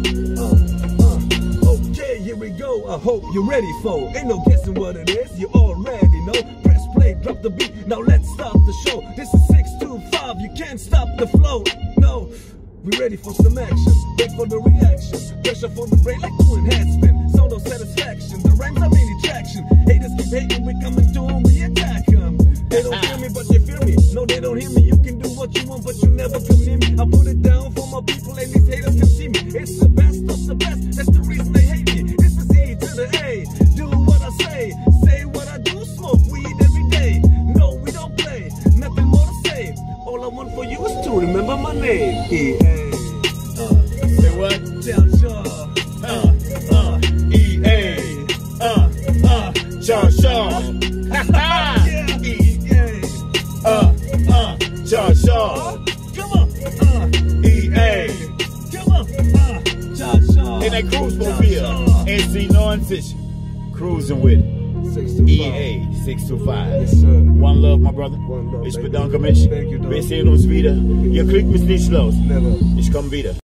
Okay, here we go. I hope you're ready for. Ain't no guessing what it is. You already know. Press play, drop the beat. Now let's start the show. This is 625. You can't stop the flow. No. We ready for some action, wait for the reaction. Pressure for the brain like doing headspin. Sound of satisfaction, the rhymes are main attraction. Haters keep hating, we coming to them, we attack them. They don't hear me, but they fear me. No, they don't hear me. You can do what you want, but you never come near me. I put it down for my people, and these haters can see me. It's the best of the best, that's the reason they hate me. This is E to the A, do what I say what I do, smoke weed every day. No, we don't play, nothing more to say. All I want for you is to remember my name. E-A. Say what? Tell Shaw. E-A. Shaw Shaw. Yeah, E-A. Shaw Shaw. Come on. E-A. Come on. Shaw Shaw. In that cruise mobile. NC non-fiction. Cruising with it. 625. EA 625. Yes, sir. One love, my brother. One love, Ich baby. bedanke mich. Thank you, dog. Wir sehen uns wieder. Ihr kriegt mich nicht los. Never. Ich komm wieder.